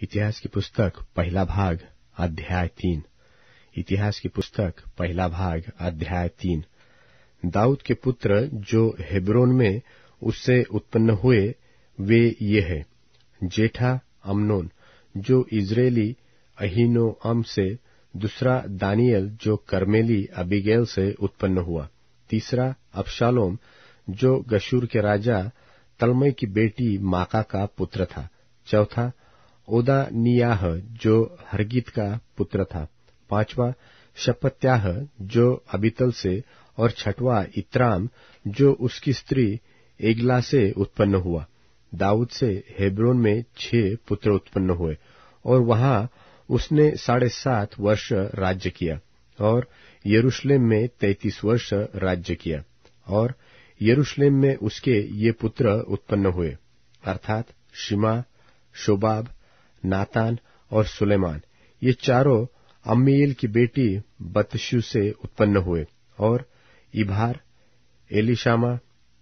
इतिहास की पुस्तक पहला भाग अध्याय 3। इतिहास की पुस्तक पहला भाग अध्याय 3। दाऊद के पुत्र जो हेब्रोन में उससे उत्पन्न हुए वे ये है। जेठा अम्नोन जो इजरायली अहीनोअम से, दूसरा दानियल जो कर्मेली अबीगैल से उत्पन्न हुआ, तीसरा अबशालोम जो गशूर के राजा तलमई की बेटी माका का पुत्र था, चौथा ओदानियाह जो हरगीत का पुत्र था, पांचवा शपत्याह जो अबीतल से, और छठवां इत्राम जो उसकी स्त्री एगला से उत्पन्न हुआ। दाऊद से हेब्रोन में 6 पुत्र उत्पन्न हुए और वहां उसने 7.5 वर्ष राज्य किया, और यरूशलेम में 33 वर्ष राज्य किया। और यरूशलेम में उसके ये पुत्र उत्पन्न हुए, अर्थात शिमा, शोबाब, नातान और सुलेमान। ये चारों अम्मीएल की बेटी बतशू से उत्पन्न हुए। और Ibhar, Elishama,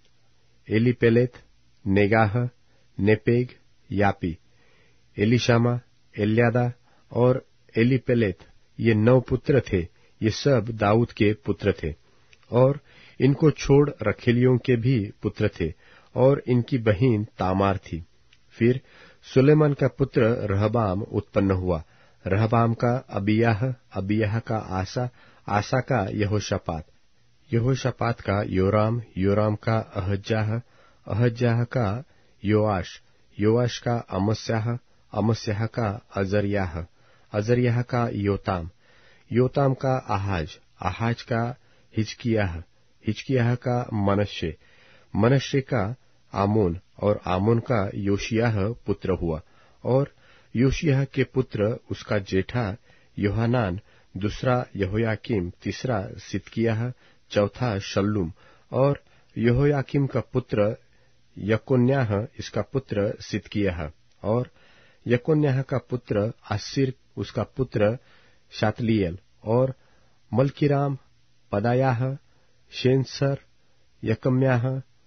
Eliphelet, Nogah, Nepheg, Japhia, Elishama, Eliada और एलीपेलेत, ये 9 पुत्र थे। ये सब दाऊद के पुत्र थे। और इनको छोड़ रखेलियों के भी पुत्र थे, और इनकी बहिन तामार थी। फिर सुलेमान का पुत्र रहबाम उत्पन्न हुआ। रहबाम का अबियाह, अबियाह का आसा, आसा का यहोशापात, यहोशापात का योराम, योराम का अहज्याह, अहज्याह का योआश, योआश का अमस्याह, अमस्याह का अजर्याह, अजर्याह का योताम, योताम का आहाज, आहाज का हिजकियाह, हिजकियाह का मनश्शे, मनश्शे का आमोन, और आमोन का योशियाह पुत्र हुआ। और योशियाह के पुत्र उसका जेठा योहानान, दूसरा यहोयाकीम, तीसरा सिदकिय्याह, चौथा शल्लूम। और यहोयाकीम का पुत्र यकोन्याह, इसका पुत्र सिदकिय्याह। और यकोन्याह का पुत्र आसिर, उसका पुत्र शातलिएल। और मल्कीराम, पदायाह, शेनसर, यकम्याह,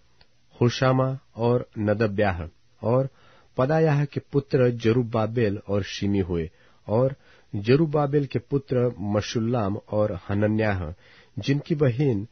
होशामा और नदब्याह। और पदायाह के पुत्र जरुब्बाबेल और शिमी हुए। और जरुब्बाबेल के पुत्र मशुल्लाम और हनन्याह, जिनकी बहिन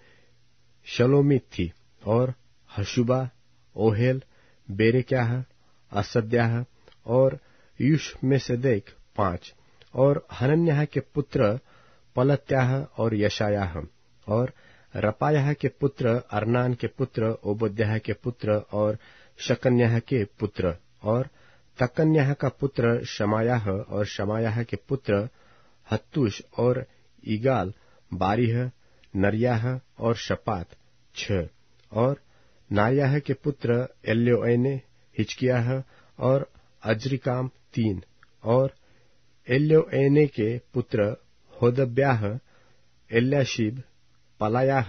शलोमीत थी। और हशुबा, ओहेल, बेरेक्याह, असद्याह और यूशमेसेदेक 5। और हनन्याह के पुत्र पलत्याह और यशायाह। और रपायाह के पुत्र अरनान के पुत्र ओबद्याह के पुत्र और शकन्याह के पुत्र। और तकन्याह का पुत्र शमायाह, और शमायाह के पुत्र हत्तूश और ईगाल, बारीह, नरियाह और शपात 6। और नायाह के पुत्र एल्योएने, हिजकियाह और अजरिकाम 3। और एल्योएने के पुत्र होदब्याह, एल्याशीब, पलायाह,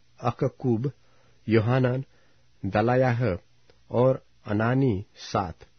अककूब, योहानान, दलायाह और अनानी 7।